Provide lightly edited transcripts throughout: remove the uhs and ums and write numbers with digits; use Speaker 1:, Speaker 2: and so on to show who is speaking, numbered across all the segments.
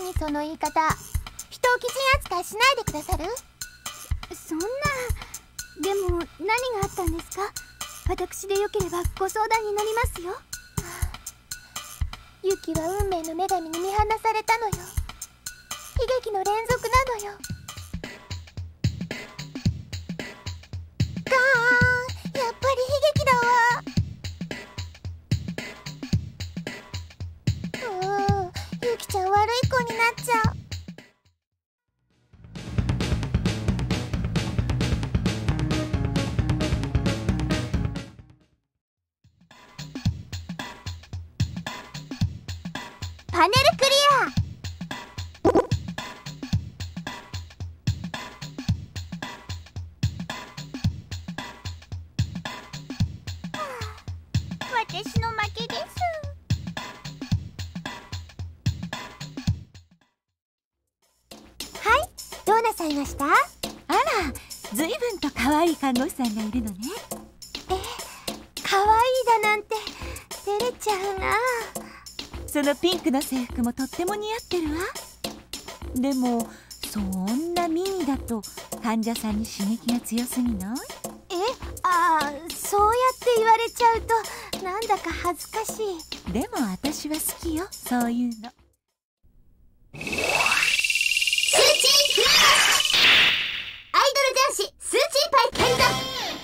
Speaker 1: 何その言い方。人を基準扱いしないでくださる？
Speaker 2: そんな。でも何があったんですか？私でよければご相談に乗りますよ。
Speaker 1: ユキは運命の女神に見放されたのよ。悲劇の連続なのよ。ガーン、やっぱり悲劇だわ。ユキちゃん悪い子になっちゃう。パネルクリア。私の負けです。はい、どうなさいました？
Speaker 3: あら、ずいぶんと可愛い看護師さんがいるのね。
Speaker 1: 可愛いだなんて照れちゃうな。
Speaker 3: そのピンクの制服もとっても似合ってるわ。でもそんなミニだと患者さんに刺激が強すぎない？
Speaker 1: そうやって言われちゃうとなんだか恥ずかしい。
Speaker 3: でも私は好きよ、そういうの。
Speaker 1: スーチーフラッシュアイドル男子スーチーパイ健三。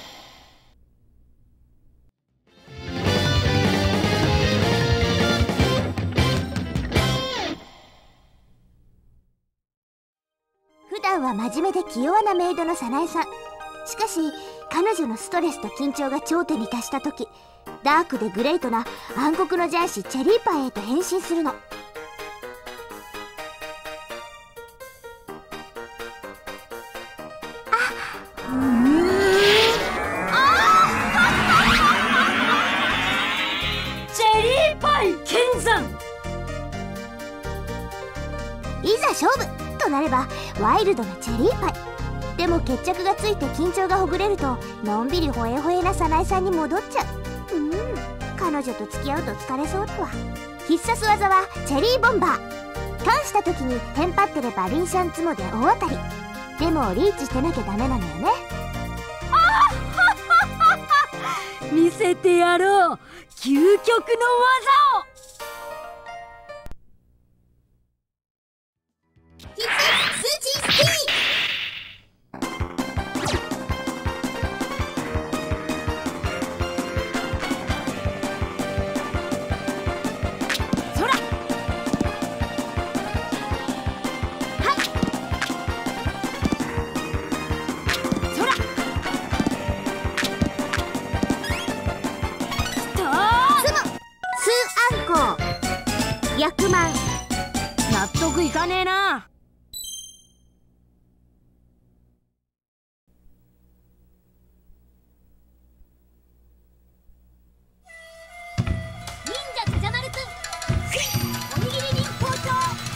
Speaker 1: 普段は真面目で気弱なメイドの早苗さん。しかし彼女のストレスと緊張が頂点に達した時、ダークでグレートな暗黒の雀士チェリーパンへと変身するの。
Speaker 3: チェリーパイ健三。
Speaker 1: いざ勝負となればワイルドなチェリーパイ。でも決着がついて緊張がほぐれるとのんびりホエホエな早苗さんに戻っちゃう。彼女と付き合うと疲れそうだわ。必殺技はチェリーボンバー。感した時にテンパってればリンシャンツモで大当たり。でもリーチしてなきゃダメなのよね。
Speaker 3: 見せてやろう、究極の技を。
Speaker 1: 必殺スーチースキー。100万。
Speaker 3: 納得いかねえな。
Speaker 2: 忍者じゃじゃ丸くんおにぎり人包丁。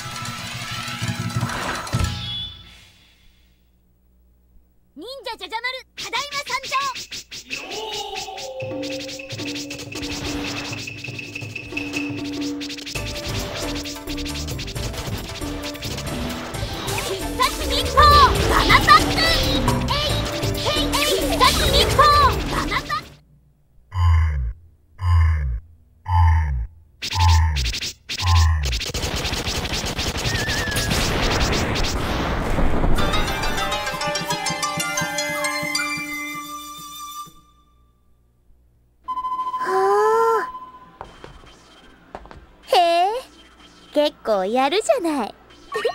Speaker 2: 忍者じゃじゃ丸ただいま参上。民法バナバック。必殺民法バナバック。
Speaker 1: へえ、結構やるじゃない。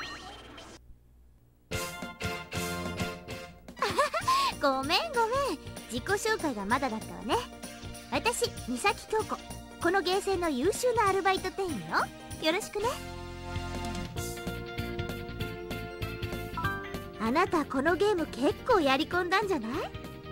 Speaker 1: ごめん自己紹介がまだだったわね。私三崎京子、このゲーセンの優秀なアルバイト店員よ。よろしくね。あなたこのゲーム結構やり込んだんじゃない？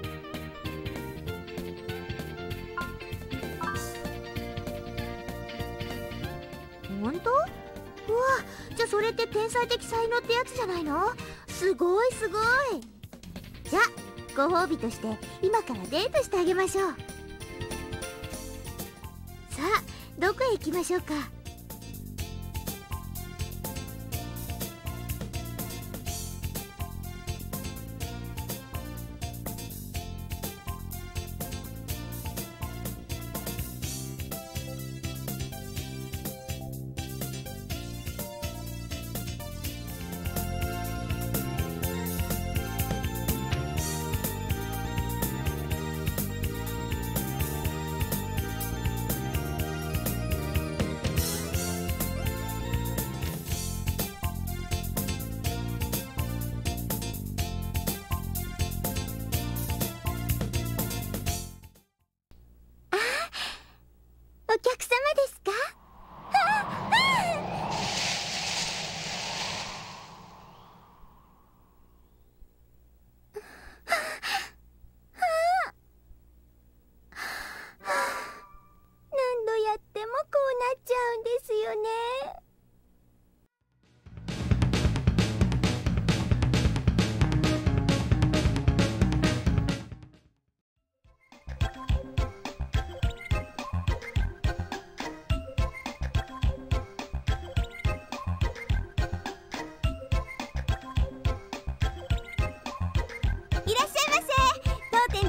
Speaker 1: 本当？うわ、じゃあそれって天才的才能ってやつじゃないの？すごい。じゃあご褒美として今からデートしてあげましょう。さあどこへ行きましょうか。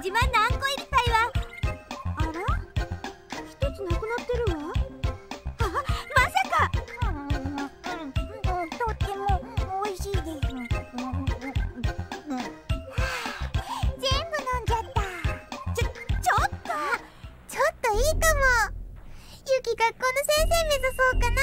Speaker 1: 自慢のあんこ入りパイはあら、一つなくなってるわ。あ、まさか。
Speaker 2: とっても美味しいです。全部飲んじゃった。
Speaker 1: ちょっといいかも。ゆき学校の先生目指そうかな。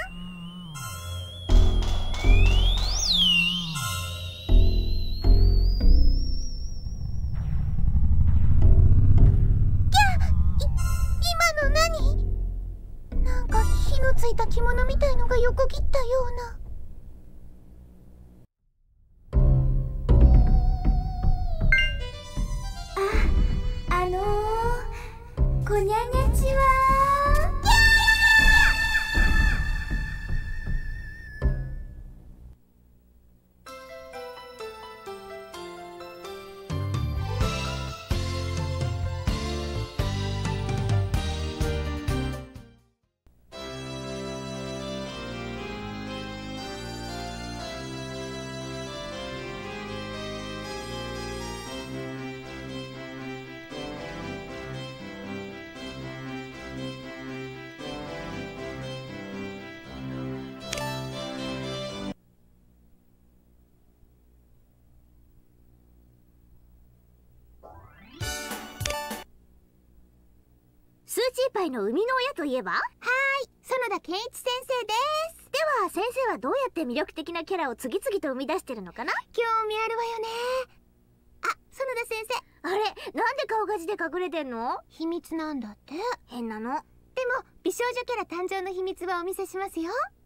Speaker 1: 今の何？なんか火のついた着物みたいのが横切ったような。
Speaker 2: こにゃにゃちは。
Speaker 1: スーチーパイの生みの親といえば、園田健一先生です。では先生はどうやって魅力的なキャラを次々と生み出してるのかな？興味あるわよね。あ、園田先生、あれ、なんで顔が字で隠れてんの？秘密なんだって。変なの。でも美少女キャラ誕生の秘密はお見せしますよ。